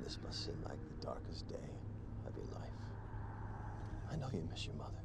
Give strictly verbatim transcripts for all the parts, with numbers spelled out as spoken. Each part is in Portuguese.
this must seem like the darkest day of your life. I know you miss your mother.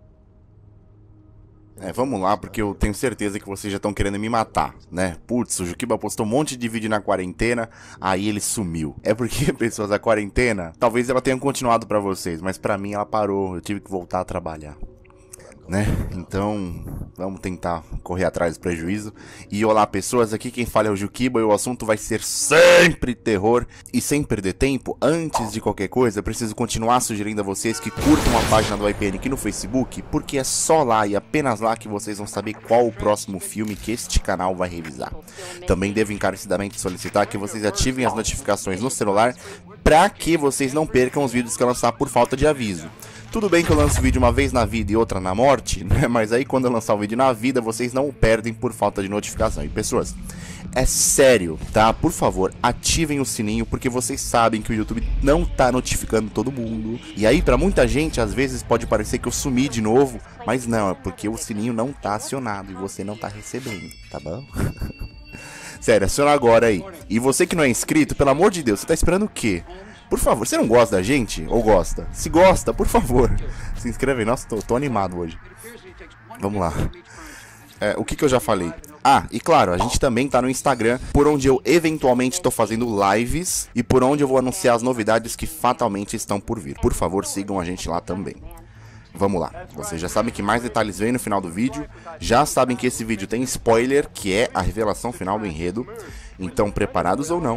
É, vamos lá, porque eu tenho certeza que vocês já estão querendo me matar, né? Putz, o Juquiba postou um monte de vídeo na quarentena, aí ele sumiu. É porque, pessoas, a quarentena, talvez ela tenha continuado pra vocês, mas pra mim ela parou, eu tive que voltar a trabalhar, né? Então, vamos tentar correr atrás do prejuízo. E olá, pessoas, aqui quem fala é o Juquiba e o assunto vai ser sempre terror. E sem perder tempo, antes de qualquer coisa, eu preciso continuar sugerindo a vocês que curtam a página do I P N aqui no Facebook, porque é só lá e apenas lá que vocês vão saber qual o próximo filme que este canal vai revisar. Também devo encarecidamente solicitar que vocês ativem as notificações no celular para que vocês não percam os vídeos que eu lançar por falta de aviso. Tudo bem que eu lanço vídeo uma vez na vida e outra na morte, né? Mas aí quando eu lançar o vídeo na vida, vocês não o perdem por falta de notificação. E pessoas, é sério, tá? Por favor, ativem o sininho, porque vocês sabem que o YouTube não tá notificando todo mundo. E aí, pra muita gente, às vezes pode parecer que eu sumi de novo, mas não, é porque o sininho não tá acionado e você não tá recebendo, tá bom? Sério, aciona agora aí. E você que não é inscrito, pelo amor de Deus, você tá esperando o quê? Por favor, você não gosta da gente? Ou gosta? Se gosta, por favor, se inscreve aí. Nossa, tô, tô animado hoje. Vamos lá. É, o que que eu já falei? Ah, e claro, a gente também tá no Instagram, por onde eu eventualmente tô fazendo lives e por onde eu vou anunciar as novidades que fatalmente estão por vir. Por favor, sigam a gente lá também. Vamos lá, vocês já sabem que mais detalhes vêm no final do vídeo. Já sabem que esse vídeo tem spoiler, que é a revelação final do enredo. Então, preparados ou não,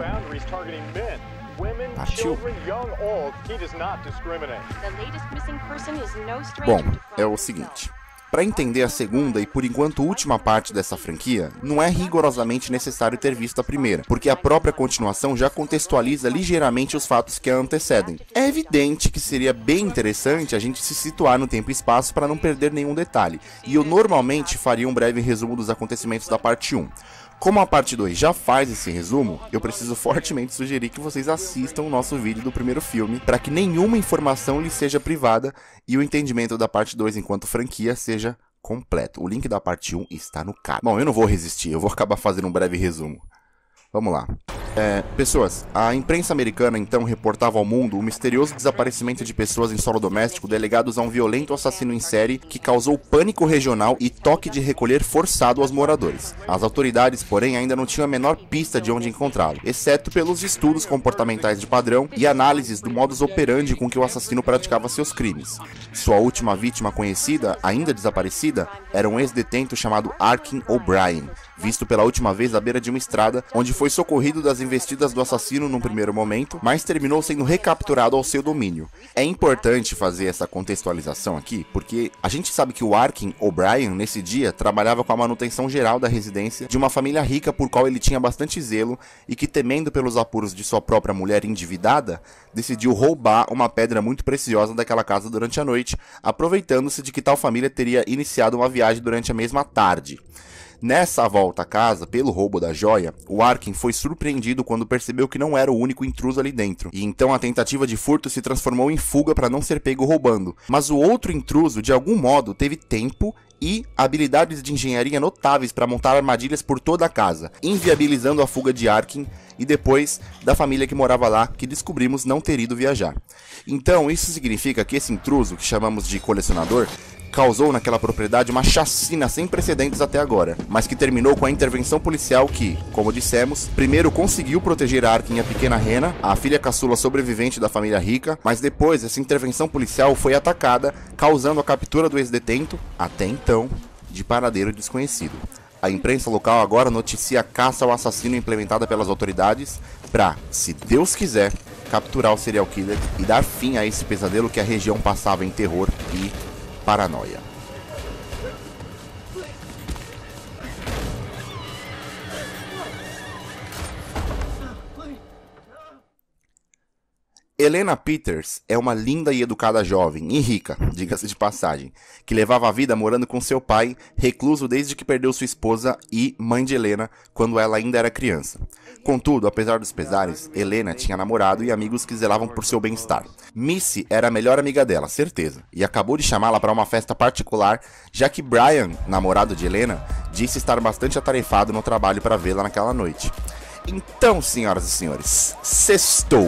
partiu. Bom, é o seguinte. Para entender a segunda e por enquanto última parte dessa franquia, não é rigorosamente necessário ter visto a primeira, porque a própria continuação já contextualiza ligeiramente os fatos que a antecedem. É evidente que seria bem interessante a gente se situar no tempo e espaço para não perder nenhum detalhe, e eu normalmente faria um breve resumo dos acontecimentos da parte um. Como a parte dois já faz esse resumo, eu preciso fortemente sugerir que vocês assistam o nosso vídeo do primeiro filme para que nenhuma informação lhe seja privada e o entendimento da parte dois enquanto franquia seja completo. O link da parte um está no card. Bom, eu não vou resistir, eu vou acabar fazendo um breve resumo. Vamos lá. É, pessoas, a imprensa americana então reportava ao mundo o misterioso desaparecimento de pessoas em solo doméstico delegados a um violento assassino em série que causou pânico regional e toque de recolher forçado aos moradores. As autoridades, porém, ainda não tinham a menor pista de onde encontrá-lo, exceto pelos estudos comportamentais de padrão e análises do modus operandi com que o assassino praticava seus crimes. Sua última vítima conhecida, ainda desaparecida, era um ex-detento chamado Arkin O'Brien, visto pela última vez à beira de uma estrada, onde foi socorrido das investidas do assassino num primeiro momento, mas terminou sendo recapturado ao seu domínio. É importante fazer essa contextualização aqui, porque a gente sabe que o Arkin O'Brien, nesse dia, trabalhava com a manutenção geral da residência de uma família rica por qual ele tinha bastante zelo e que, temendo pelos apuros de sua própria mulher endividada, decidiu roubar uma pedra muito preciosa daquela casa durante a noite, aproveitando-se de que tal família teria iniciado uma viagem durante a mesma tarde. Nessa volta à casa, pelo roubo da joia, o Arkin foi surpreendido quando percebeu que não era o único intruso ali dentro, e então a tentativa de furto se transformou em fuga para não ser pego roubando. Mas o outro intruso, de algum modo, teve tempo e habilidades de engenharia notáveis para montar armadilhas por toda a casa, inviabilizando a fuga de Arkin e depois da família que morava lá, que descobrimos não ter ido viajar. Então isso significa que esse intruso, que chamamos de colecionador, causou naquela propriedade uma chacina sem precedentes até agora, mas que terminou com a intervenção policial que, como dissemos, primeiro conseguiu proteger Arkin e a pequena Hannah, a filha caçula sobrevivente da família rica, mas depois essa intervenção policial foi atacada, causando a captura do ex-detento, até então, de paradeiro desconhecido. A imprensa local agora noticia a caça ao assassino implementada pelas autoridades para, se Deus quiser, capturar o serial killer e dar fim a esse pesadelo que a região passava em terror e paranoia. Helena Peters é uma linda e educada jovem, e rica, diga-se de passagem, que levava a vida morando com seu pai, recluso desde que perdeu sua esposa e mãe de Helena quando ela ainda era criança. Contudo, apesar dos pesares, Helena tinha namorado e amigos que zelavam por seu bem-estar. Missy era a melhor amiga dela, certeza, e acabou de chamá-la para uma festa particular, já que Brian, namorado de Helena, disse estar bastante atarefado no trabalho para vê-la naquela noite. Então, senhoras e senhores, sextou.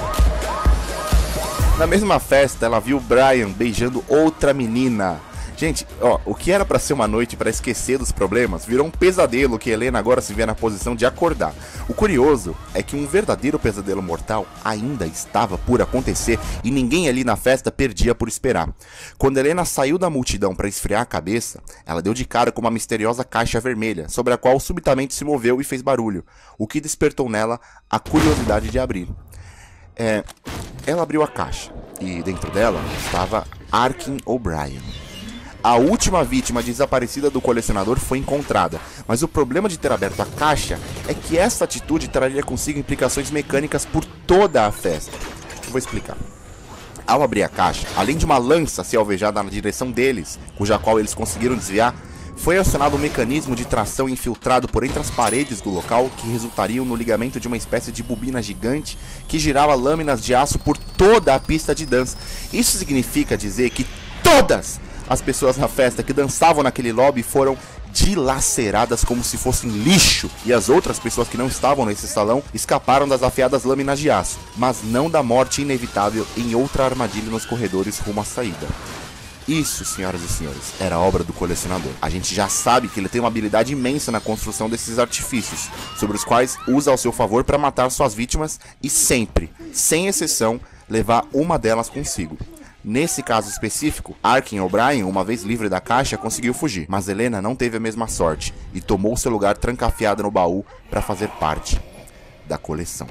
Na mesma festa, ela viu Brian beijando outra menina. Gente, ó, o que era pra ser uma noite pra esquecer dos problemas, virou um pesadelo que Helena agora se vê na posição de acordar. O curioso é que um verdadeiro pesadelo mortal ainda estava por acontecer e ninguém ali na festa perdia por esperar. Quando Helena saiu da multidão pra esfriar a cabeça, ela deu de cara com uma misteriosa caixa vermelha, sobre a qual subitamente se moveu e fez barulho, o que despertou nela a curiosidade de abrir. É, ela abriu a caixa e dentro dela estava Arkin O'Brien. A última vítima desaparecida do colecionador foi encontrada, mas o problema de ter aberto a caixa é que essa atitude traria consigo implicações mecânicas por toda a festa. Eu vou explicar. Ao abrir a caixa, além de uma lança ser alvejada na direção deles, cuja qual eles conseguiram desviar, foi acionado um mecanismo de tração infiltrado por entre as paredes do local que resultariam no ligamento de uma espécie de bobina gigante que girava lâminas de aço por toda a pista de dança. Isso significa dizer que todas as pessoas na festa que dançavam naquele lobby foram dilaceradas como se fossem lixo, e as outras pessoas que não estavam nesse salão escaparam das afiadas lâminas de aço, mas não da morte inevitável em outra armadilha nos corredores rumo à saída. Isso, senhoras e senhores, era obra do colecionador. A gente já sabe que ele tem uma habilidade imensa na construção desses artifícios, sobre os quais usa ao seu favor para matar suas vítimas e sempre, sem exceção, levar uma delas consigo. Nesse caso específico, Arkin O'Brien, uma vez livre da caixa, conseguiu fugir, mas Helena não teve a mesma sorte e tomou seu lugar trancafiada no baú para fazer parte da coleção.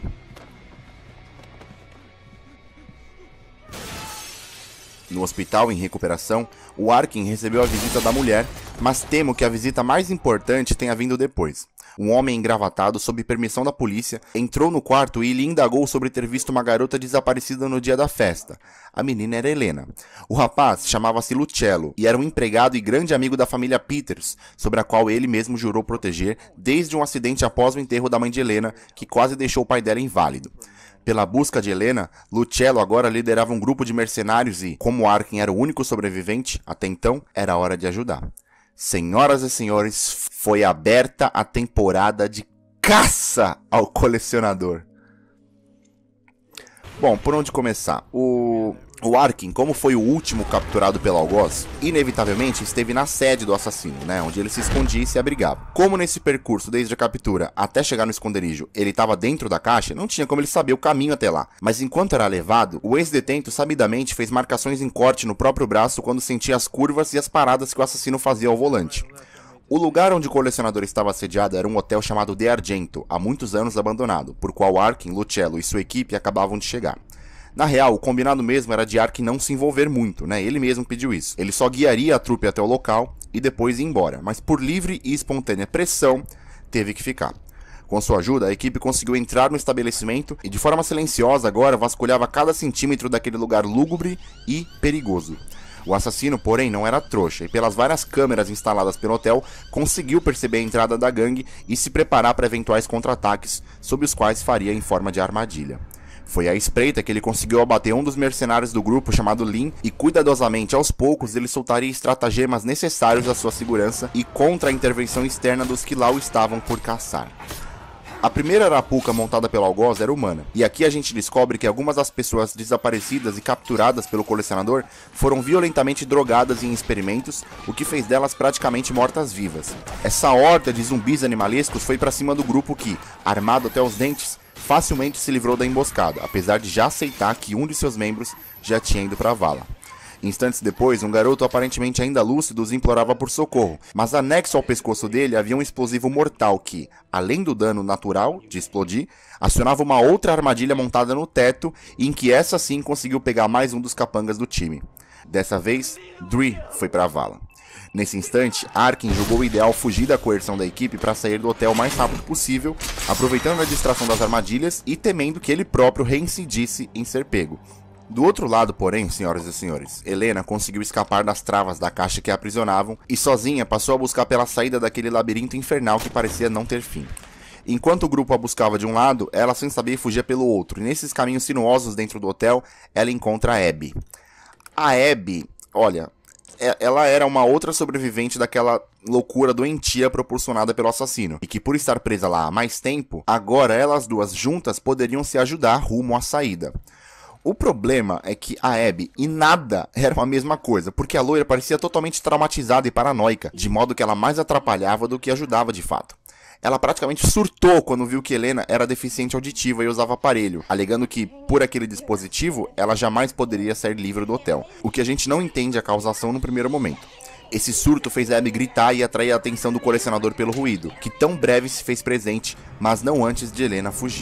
No hospital em recuperação, o Arkin recebeu a visita da mulher, mas temo que a visita mais importante tenha vindo depois. Um homem engravatado, sob permissão da polícia, entrou no quarto e lhe indagou sobre ter visto uma garota desaparecida no dia da festa. A menina era Helena. O rapaz chamava-se Lucello e era um empregado e grande amigo da família Peters, sobre a qual ele mesmo jurou proteger desde um acidente após o enterro da mãe de Helena, que quase deixou o pai dela inválido. Pela busca de Helena, Lucello agora liderava um grupo de mercenários e, como Arkin era o único sobrevivente, até então, era hora de ajudar. Senhoras e senhores, foi aberta a temporada de caça ao colecionador. Bom, por onde começar? O, o Arkin, como foi o último capturado pelo algoz, inevitavelmente esteve na sede do assassino, né, onde ele se escondia e se abrigava. Como nesse percurso, desde a captura até chegar no esconderijo, ele estava dentro da caixa, não tinha como ele saber o caminho até lá. Mas enquanto era levado, o ex-detento sabidamente fez marcações em corte no próprio braço quando sentia as curvas e as paradas que o assassino fazia ao volante. O lugar onde o colecionador estava assediado era um hotel chamado The Argento, há muitos anos abandonado, por qual Arkin, Lucello e sua equipe acabavam de chegar. Na real, o combinado mesmo era de Arkin não se envolver muito, né? Ele mesmo pediu isso. Ele só guiaria a trupe até o local e depois ia embora, mas por livre e espontânea pressão, teve que ficar. Com sua ajuda, a equipe conseguiu entrar no estabelecimento e de forma silenciosa agora vasculhava cada centímetro daquele lugar lúgubre e perigoso. O assassino, porém, não era trouxa e pelas várias câmeras instaladas pelo hotel, conseguiu perceber a entrada da gangue e se preparar para eventuais contra-ataques, sob os quais faria em forma de armadilha. Foi à espreita que ele conseguiu abater um dos mercenários do grupo chamado Lin e cuidadosamente aos poucos ele soltaria estratagemas necessários à sua segurança e contra a intervenção externa dos que lá o estavam por caçar. A primeira arapuca montada pelo algoz era humana, e aqui a gente descobre que algumas das pessoas desaparecidas e capturadas pelo colecionador foram violentamente drogadas em experimentos, o que fez delas praticamente mortas-vivas. Essa horda de zumbis animalescos foi para cima do grupo que, armado até os dentes, facilmente se livrou da emboscada, apesar de já aceitar que um de seus membros já tinha ido para a vala. Instantes depois, um garoto aparentemente ainda lúcido os implorava por socorro, mas anexo ao pescoço dele havia um explosivo mortal que, além do dano natural de explodir, acionava uma outra armadilha montada no teto, em que essa sim conseguiu pegar mais um dos capangas do time. Dessa vez, Dre foi para a vala. Nesse instante, Arkin julgou o ideal fugir da coerção da equipe para sair do hotel o mais rápido possível, aproveitando a distração das armadilhas e temendo que ele próprio reincidisse em ser pego. Do outro lado, porém, senhoras e senhores, Helena conseguiu escapar das travas da caixa que a aprisionavam e sozinha passou a buscar pela saída daquele labirinto infernal que parecia não ter fim. Enquanto o grupo a buscava de um lado, ela sem saber fugia pelo outro, e nesses caminhos sinuosos dentro do hotel, ela encontra a Abby. A Abby, olha, ela era uma outra sobrevivente daquela loucura doentia proporcionada pelo assassino, e que por estar presa lá há mais tempo, agora elas duas juntas poderiam se ajudar rumo à saída. O problema é que a Abby e nada eram a mesma coisa, porque a loira parecia totalmente traumatizada e paranoica, de modo que ela mais atrapalhava do que ajudava de fato. Ela praticamente surtou quando viu que Helena era deficiente auditiva e usava aparelho, alegando que, por aquele dispositivo, ela jamais poderia sair livre do hotel, o que a gente não entende a causação no primeiro momento. Esse surto fez a Abby gritar e atrair a atenção do colecionador pelo ruído, que tão breve se fez presente, mas não antes de Helena fugir.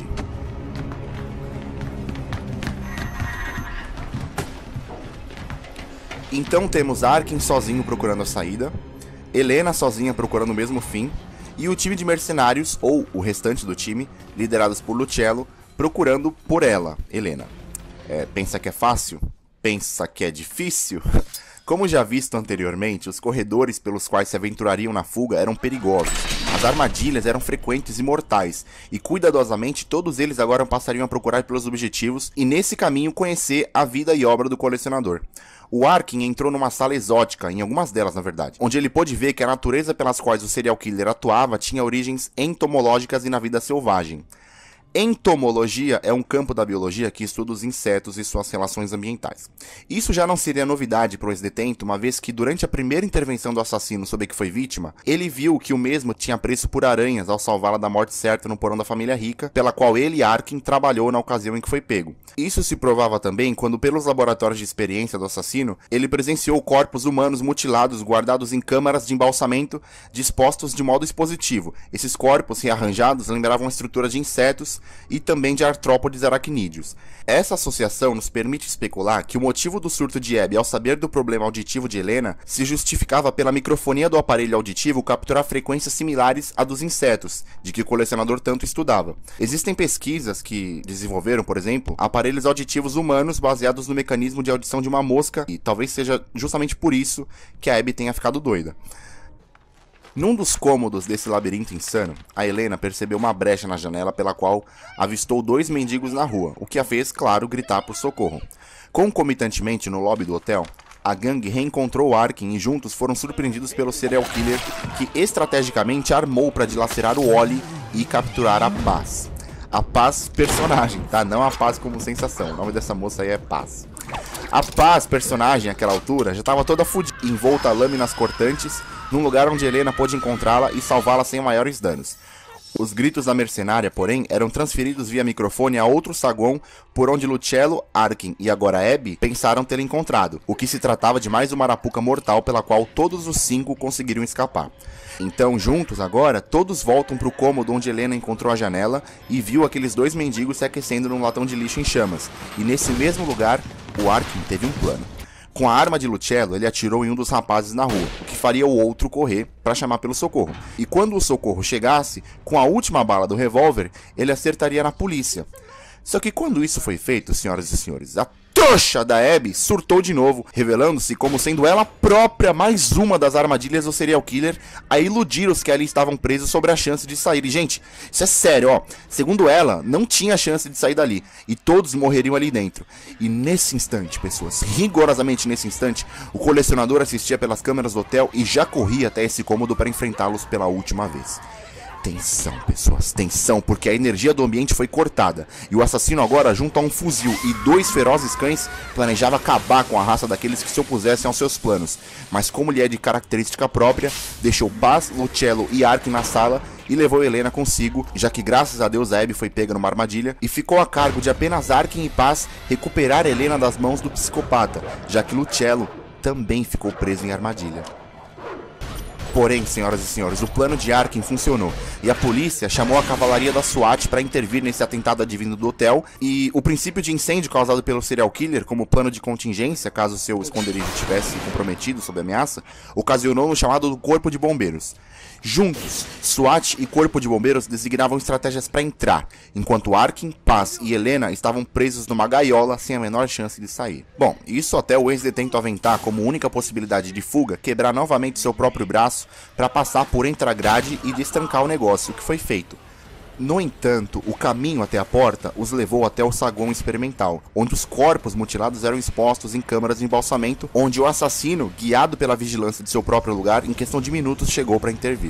Então temos Arkin sozinho procurando a saída, Helena sozinha procurando o mesmo fim, e o time de mercenários, ou o restante do time, liderados por Lucello, procurando por ela, Helena. É, pensa que é fácil? Pensa que é difícil? Como já visto anteriormente, os corredores pelos quais se aventurariam na fuga eram perigosos. As armadilhas eram frequentes e mortais, e cuidadosamente todos eles agora passariam a procurar pelos objetivos e nesse caminho conhecer a vida e obra do colecionador. O Arkin entrou numa sala exótica, em algumas delas na verdade, onde ele pôde ver que a natureza pelas quais o serial killer atuava tinha origens entomológicas e na vida selvagem. Entomologia é um campo da biologia que estuda os insetos e suas relações ambientais. Isso já não seria novidade para o ex-detento, uma vez que durante a primeira intervenção do assassino sobre que foi vítima, ele viu que o mesmo tinha apreço por aranhas ao salvá-la da morte certa no porão da família rica, pela qual ele, Arkin, trabalhou na ocasião em que foi pego. Isso se provava também quando, pelos laboratórios de experiência do assassino, ele presenciou corpos humanos mutilados guardados em câmaras de embalsamento dispostos de modo expositivo. Esses corpos rearranjados lembravam a estrutura de insetos e também de artrópodes aracnídeos. Essa associação nos permite especular que o motivo do surto de Abby ao saber do problema auditivo de Helena se justificava pela microfonia do aparelho auditivo capturar frequências similares à dos insetos, de que o colecionador tanto estudava. Existem pesquisas que desenvolveram, por exemplo, aparelhos auditivos humanos baseados no mecanismo de audição de uma mosca, e talvez seja justamente por isso que a Abby tenha ficado doida. Num dos cômodos desse labirinto insano, a Helena percebeu uma brecha na janela pela qual avistou dois mendigos na rua, o que a fez, claro, gritar por socorro. Concomitantemente, no lobby do hotel, a gangue reencontrou Arkin e juntos foram surpreendidos pelo serial killer que estrategicamente armou para dilacerar o Oli e capturar a Paz. A Paz personagem, tá? Não a Paz como sensação, o nome dessa moça aí é Paz. A Paz personagem, àquela altura, já estava toda fudida, envolta a lâminas cortantes, num lugar onde Helena pôde encontrá-la e salvá-la sem maiores danos. Os gritos da mercenária, porém, eram transferidos via microfone a outro saguão por onde Lucello, Arkin e agora Abby pensaram tê-la encontrado, o que se tratava de mais uma arapuca mortal pela qual todos os cinco conseguiriam escapar. Então, juntos agora, todos voltam para o cômodo onde Helena encontrou a janela e viu aqueles dois mendigos se aquecendo num latão de lixo em chamas, e nesse mesmo lugar, o Arkin teve um plano. Com a arma de Lucello, ele atirou em um dos rapazes na rua, o que faria o outro correr para chamar pelo socorro. E quando o socorro chegasse, com a última bala do revólver, ele acertaria na polícia. Só que quando isso foi feito, senhoras e senhores, a trouxa da Abby surtou de novo, revelando-se como sendo ela própria mais uma das armadilhas do serial killer a iludir os que ali estavam presos sobre a chance de sair. E, gente, isso é sério, ó. Segundo ela, não tinha chance de sair dali, e todos morreriam ali dentro. E nesse instante, pessoas, rigorosamente nesse instante, o colecionador assistia pelas câmeras do hotel e já corria até esse cômodo para enfrentá-los pela última vez. Tensão, pessoas, tensão, porque a energia do ambiente foi cortada, e o assassino agora, junto a um fuzil e dois ferozes cães, planejava acabar com a raça daqueles que se opusessem aos seus planos, mas como lhe é de característica própria, deixou Paz, Lucello e Arkin na sala e levou Helena consigo, já que graças a Deus a Abby foi pega numa armadilha, e ficou a cargo de apenas Arkin e Paz recuperar Helena das mãos do psicopata, já que Lucello também ficou preso em armadilha. Porém, senhoras e senhores, o plano de Arkin funcionou, e a polícia chamou a cavalaria da SWAT para intervir nesse atentado advindo do hotel, e o princípio de incêndio causado pelo serial killer, como plano de contingência, caso seu esconderijo estivesse comprometido sob ameaça, ocasionou no chamado do Corpo de Bombeiros. Juntos, SWAT e Corpo de Bombeiros designavam estratégias para entrar, enquanto Arkin, Paz e Helena estavam presos numa gaiola sem a menor chance de sair. Bom, isso até o ex-detento aventar como única possibilidade de fuga quebrar novamente seu próprio braço para passar por entre a grade e destrancar o negócio, o que foi feito. No entanto, o caminho até a porta os levou até o saguão experimental, onde os corpos mutilados eram expostos em câmaras de embalsamento, onde o assassino, guiado pela vigilância de seu próprio lugar, em questão de minutos chegou para intervir.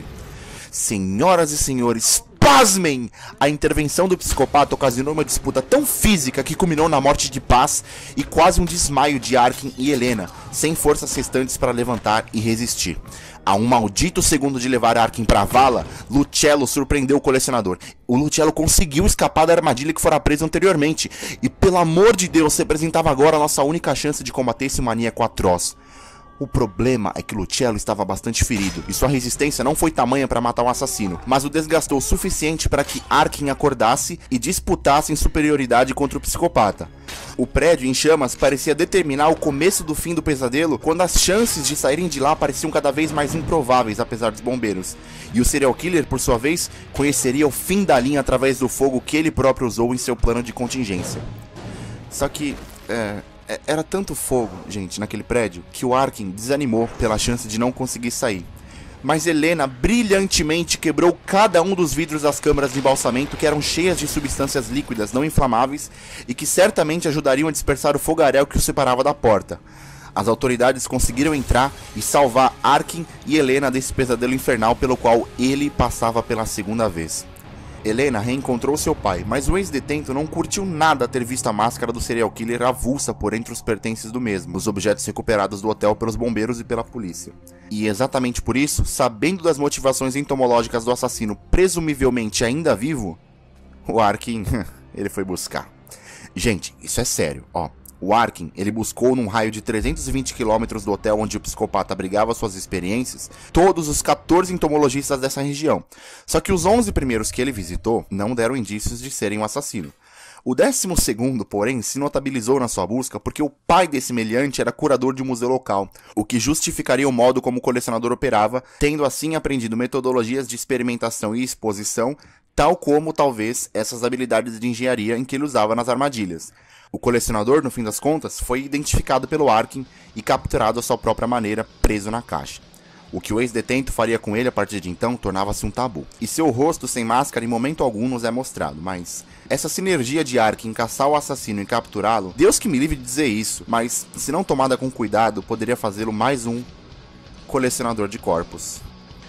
Senhoras e senhores, pasmem! A intervenção do psicopata ocasionou uma disputa tão física que culminou na morte de Paz e quase um desmaio de Arkin e Helena, sem forças restantes para levantar e resistir. A um maldito segundo de levar Arkin para a vala, Lucello surpreendeu o colecionador. O Lucello conseguiu escapar da armadilha que fora presa anteriormente, e pelo amor de Deus, representava agora a nossa única chance de combater esse maníaco atroz. O problema é que Lucello estava bastante ferido, e sua resistência não foi tamanha para matar o assassino, mas o desgastou o suficiente para que Arkin acordasse e disputasse em superioridade contra o psicopata. O prédio em chamas parecia determinar o começo do fim do pesadelo, quando as chances de saírem de lá pareciam cada vez mais improváveis, apesar dos bombeiros. E o serial killer, por sua vez, conheceria o fim da linha através do fogo que ele próprio usou em seu plano de contingência. Só que... é... era tanto fogo, gente, naquele prédio, que o Arkin desanimou pela chance de não conseguir sair. Mas Helena brilhantemente quebrou cada um dos vidros das câmaras de embalsamento, que eram cheias de substâncias líquidas não inflamáveis e que certamente ajudariam a dispersar o fogaréu que os separava da porta. As autoridades conseguiram entrar e salvar Arkin e Helena desse pesadelo infernal pelo qual ele passava pela segunda vez. Helena reencontrou seu pai, mas o ex-detento não curtiu nada ter visto a máscara do serial killer avulsa por entre os pertences do mesmo, os objetos recuperados do hotel pelos bombeiros e pela polícia. E exatamente por isso, sabendo das motivações entomológicas do assassino presumivelmente ainda vivo, o Arkin, ele foi buscar. Gente, isso é sério, ó. O Arkin, ele buscou num raio de trezentos e vinte quilômetros do hotel onde o psicopata abrigava suas experiências, todos os quatorze entomologistas dessa região. Só que os onze primeiros que ele visitou não deram indícios de serem o assassino. O décimo segundo, porém, se notabilizou na sua busca porque o pai desse meliante era curador de um museu local, o que justificaria o modo como o colecionador operava, tendo assim aprendido metodologias de experimentação e exposição, tal como, talvez, essas habilidades de engenharia em que ele usava nas armadilhas. O colecionador, no fim das contas, foi identificado pelo Arkin e capturado à sua própria maneira, preso na caixa. O que o ex-detento faria com ele a partir de então tornava-se um tabu. E seu rosto sem máscara em momento algum nos é mostrado, mas... essa sinergia de Arkin em caçar o assassino e capturá-lo, Deus que me livre de dizer isso, mas se não tomada com cuidado, poderia fazê-lo mais um colecionador de corpos.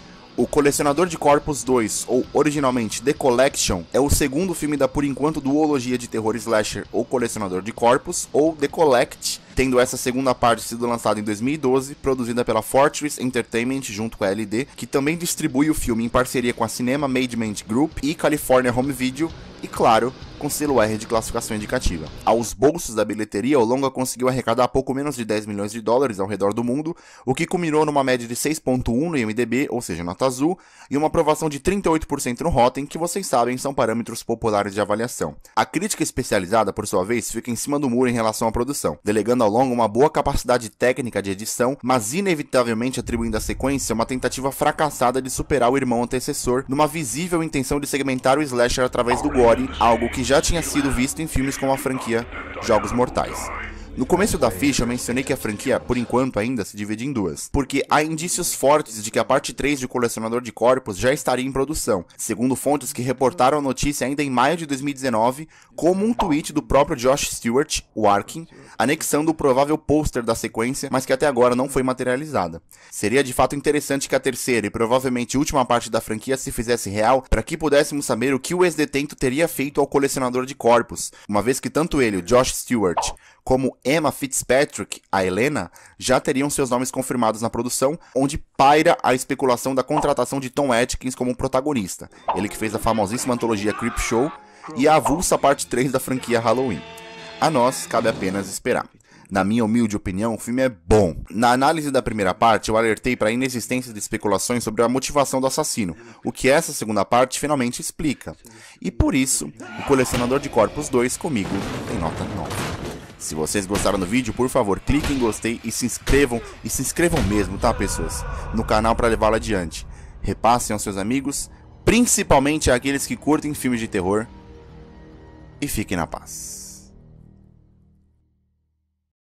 O Colecionador de Corpos dois, ou originalmente The Collection, é o segundo filme da por enquanto duologia de terror slasher O Colecionador de Corpos, ou The Collect, tendo essa segunda parte sido lançada em dois mil e doze, produzida pela Fortress Entertainment junto com a L D, que também distribui o filme em parceria com a Cinema Management Group e California Home Video, e claro, com selo R de classificação indicativa. Aos bolsos da bilheteria, o longa conseguiu arrecadar pouco menos de dez milhões de dólares ao redor do mundo, o que culminou numa média de seis ponto um no I M D B, ou seja, nota azul, e uma aprovação de trinta e oito por cento no Rotten, que vocês sabem são parâmetros populares de avaliação. A crítica especializada, por sua vez, fica em cima do muro em relação à produção, delegando ao longa uma boa capacidade técnica de edição, mas inevitavelmente atribuindo à sequência uma tentativa fracassada de superar o irmão antecessor, numa visível intenção de segmentar o slasher através do gore, algo que já tinha sido visto em filmes como a franquia Jogos Mortais. No começo da ficha eu mencionei que a franquia, por enquanto ainda, se divide em duas, porque há indícios fortes de que a parte três de Colecionador de Corpos já estaria em produção, segundo fontes que reportaram a notícia ainda em maio de dois mil e dezenove, como um tweet do próprio Josh Stewart, o Arkin, anexando o provável pôster da sequência, mas que até agora não foi materializada. Seria de fato interessante que a terceira e provavelmente última parte da franquia se fizesse real, para que pudéssemos saber o que o ex-detento teria feito ao Colecionador de Corpos, uma vez que tanto ele, o Josh Stewart, como Emma Fitzpatrick, a Helena, já teriam seus nomes confirmados na produção, onde paira a especulação da contratação de Tom Atkins como protagonista, ele que fez a famosíssima antologia Creepshow e a avulsa parte três da franquia Halloween. A nós cabe apenas esperar. Na minha humilde opinião, o filme é bom. Na análise da primeira parte, eu alertei para a inexistência de especulações sobre a motivação do assassino, o que essa segunda parte finalmente explica. E por isso, o Colecionador de Corpos dois comigo tem nota nove. Se vocês gostaram do vídeo, por favor, cliquem em gostei e se inscrevam, e se inscrevam mesmo, tá, pessoas? No canal para levá-lo adiante. Repassem aos seus amigos, principalmente àqueles que curtem filmes de terror, e fiquem na paz.